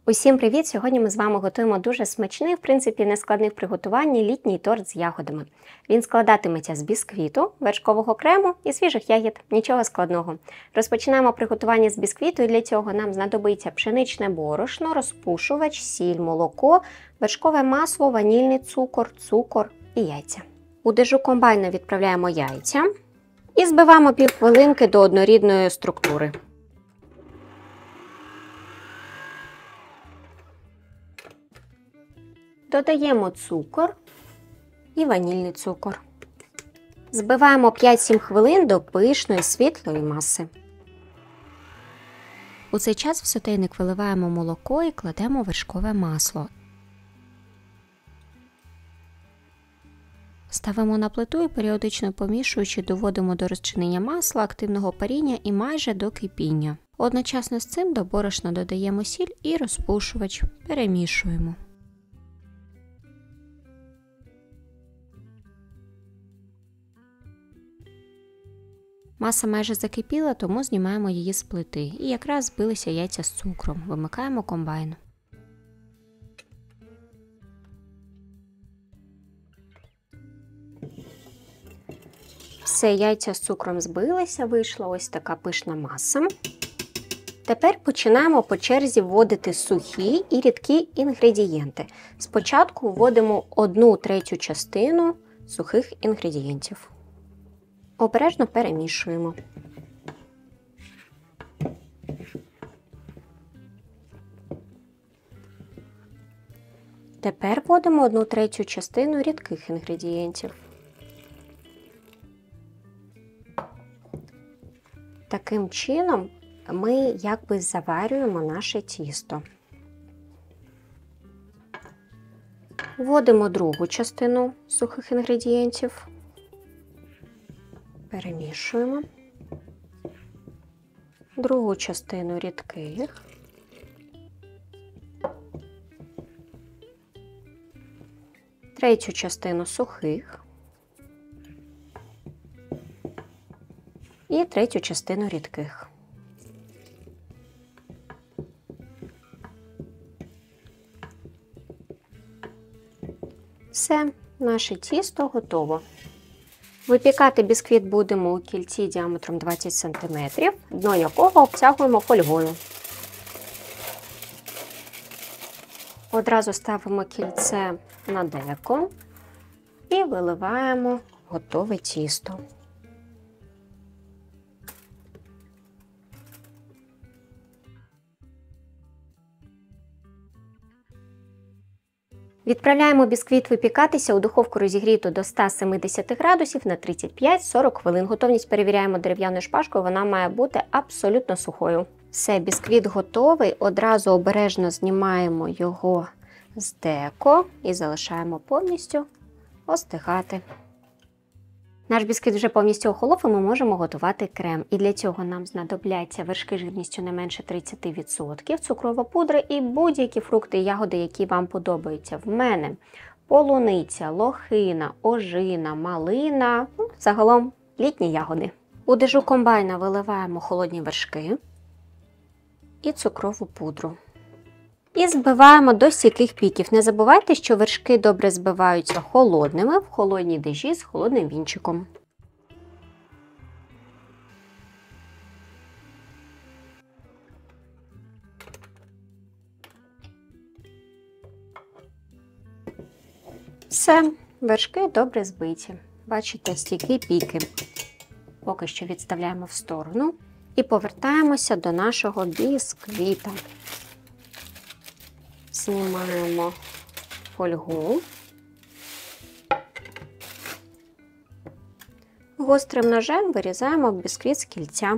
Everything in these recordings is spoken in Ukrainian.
Усім привіт! Сьогодні ми з вами готуємо дуже смачний, в принципі, нескладний в приготуванні літній торт з ягодами. Він складатиметься з бісквіту, вершкового крему і свіжих ягід. Нічого складного. Розпочинаємо приготування з бісквіту, і для цього нам знадобиться пшеничне борошно, розпушувач, сіль, молоко, вершкове масло, ванільний цукор і яйця. У дежу комбайна відправляємо яйця і збиваємо півхвилинки до однорідної структури. Додаємо цукор і ванільний цукор. Збиваємо 5-7 хвилин до пишної світлої маси. У цей час в сотейник виливаємо молоко і кладемо вершкове масло. Ставимо на плиту і періодично помішуючи доводимо до розчинення масла, активного паріння і майже до кипіння. Одночасно з цим до борошна додаємо сіль і розпушувач. Перемішуємо. Маса майже закипіла, тому знімаємо її з плити. І якраз збилися яйця з цукром. Вимикаємо комбайн. Все, яйця з цукром збилися, вийшла ось така пишна маса. Тепер починаємо по черзі вводити сухі і рідкі інгредієнти. Спочатку вводимо 1/3 частину сухих інгредієнтів. Обережно перемішуємо. Тепер вводимо 1/3 частину рідких інгредієнтів. Таким чином ми якби заварюємо наше тісто. Вводимо другу частину сухих інгредієнтів. Перемішуємо. Другу частину рідких. Третю частину сухих. І третю частину рідких. Все, наше тісто готово. Випікати бісквіт будемо у кільці діаметром 20 см, дно якого обтягуємо фольгою. Одразу ставимо кільце на деко і виливаємо готове тісто. Відправляємо бісквіт випікатися у духовку розігріту до 170 градусів на 35-40 хвилин. Готовність перевіряємо дерев'яною шпажкою, вона має бути абсолютно сухою. Все, бісквіт готовий, одразу обережно знімаємо його з деко і залишаємо повністю остигати. Наш бісквіт вже повністю охолов, і ми можемо готувати крем. І для цього нам знадобляться вершки жирністю не менше 30%, цукрова пудра і будь-які фрукти і ягоди, які вам подобаються. В мене полуниця, лохина, ожина, малина, загалом літні ягоди. У дежу комбайна виливаємо холодні вершки і цукрову пудру. І збиваємо до стійких піків. Не забувайте, що вершки добре збиваються холодними в холодній дежі з холодним вінчиком. Все, вершки добре збиті. Бачите, стійкі піки. Поки що відставляємо в сторону і повертаємося до нашого бісквіта. Знімаємо фольгу. Гострим ножем вирізаємо бісквіт з кільця.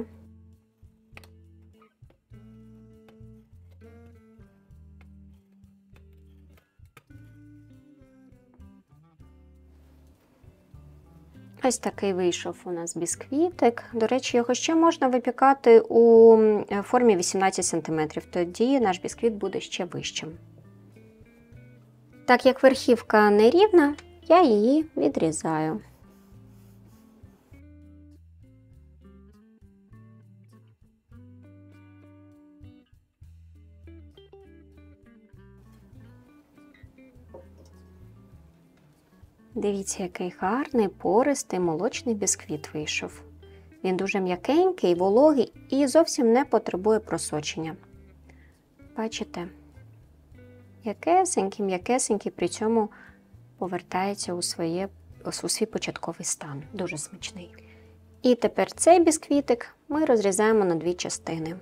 Ось такий вийшов у нас бісквітик. До речі, його ще можна випікати у формі 18 см, тоді наш бісквіт буде ще вищим. Так як верхівка нерівна, я її відрізаю. Дивіться, який гарний, пористий молочний бісквіт вийшов. Він дуже м'якенький, вологий і зовсім не потребує просочення. Бачите? М'якесенький, при цьому повертається у свій початковий стан. Дуже смачний. І тепер цей бісквітик ми розрізаємо на 2 частини.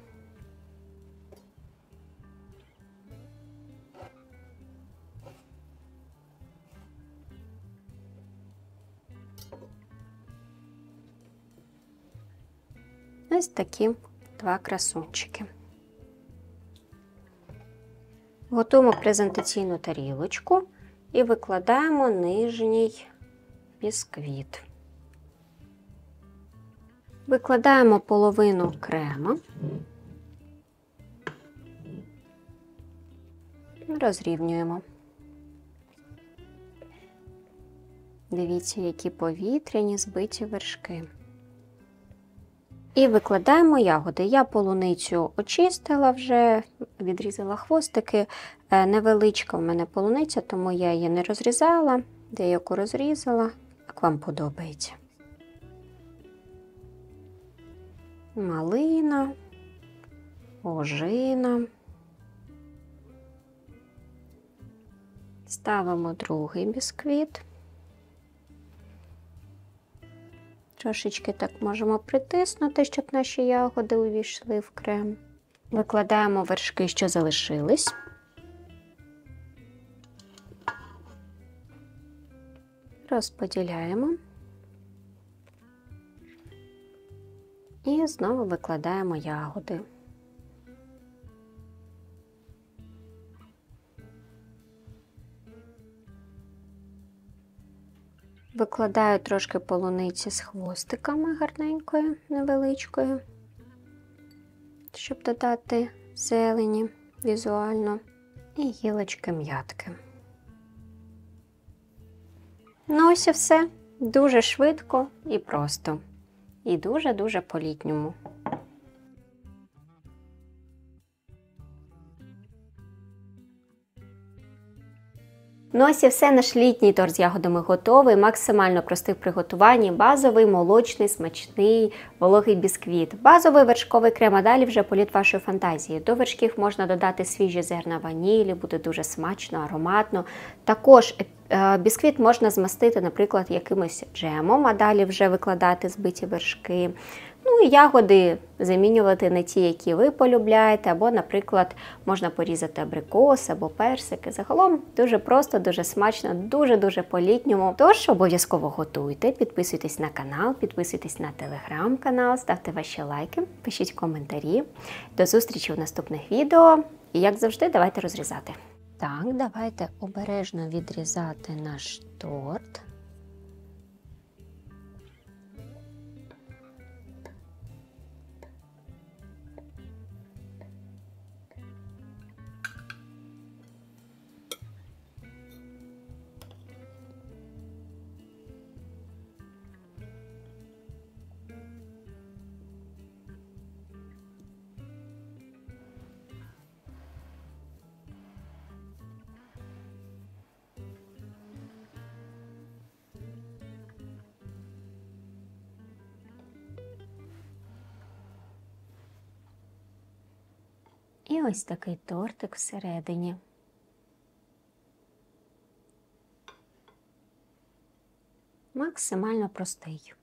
Ось такі 2 красунчики. Готуємо презентаційну тарілочку і викладаємо нижній бісквіт. Викладаємо половину крема, розрівнюємо. Дивіться, які повітряні збиті вершки. І викладаємо ягоди. Я полуницю очистила вже, відрізала хвостики. Невеличка в мене полуниця, тому я її не розрізала. Деяку розрізала, як вам подобається. Малина, ожина. Ставимо другий бісквіт. Трошечки так можемо притиснути, щоб наші ягоди увійшли в крем. Викладаємо вершки, що залишились. Розподіляємо. І знову викладаємо ягоди. Викладаю трошки полуниці з хвостиками гарненькою, невеличкою, щоб додати зелені візуально, і гілочки м'ятки. Ну ось і все. Дуже швидко і просто. І дуже-дуже по-літньому. Ну ось і все, наш літній торт з ягодами готовий, максимально простий в приготуванні, базовий, молочний, смачний, вологий бісквіт. Базовий вершковий крем, а далі вже політ вашої фантазії. До вершків можна додати свіжі зерна ванілі, буде дуже смачно, ароматно. Також бісквіт можна змастити, наприклад, якимось джемом, а далі вже викладати збиті вершки. Ну і ягоди замінювати на ті, які ви полюбляєте, або, наприклад, можна порізати абрикос або персики. Загалом дуже просто, дуже смачно, дуже-дуже по-літньому. Тож обов'язково готуйте, підписуйтесь на канал, підписуйтесь на телеграм-канал, ставте ваші лайки, пишіть коментарі. До зустрічі в наступних відео. І, як завжди, давайте розрізати. Так, давайте обережно відрізати наш торт. І ось такий тортик всередині. Максимально простий.